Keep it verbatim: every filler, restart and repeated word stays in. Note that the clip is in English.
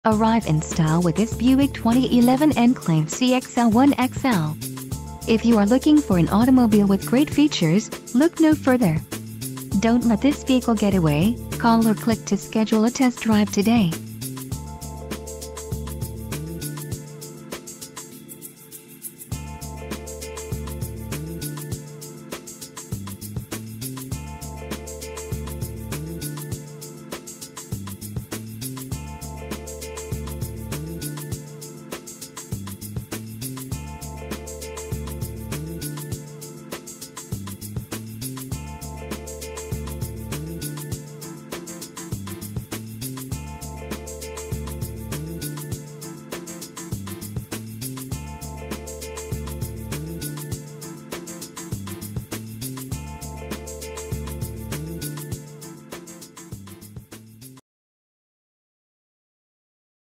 Arrive in style with this Buick twenty eleven Enclave C X L one X L. If you are looking for an automobile with great features, look no further. Don't let this vehicle get away. Call or click to schedule a test drive today.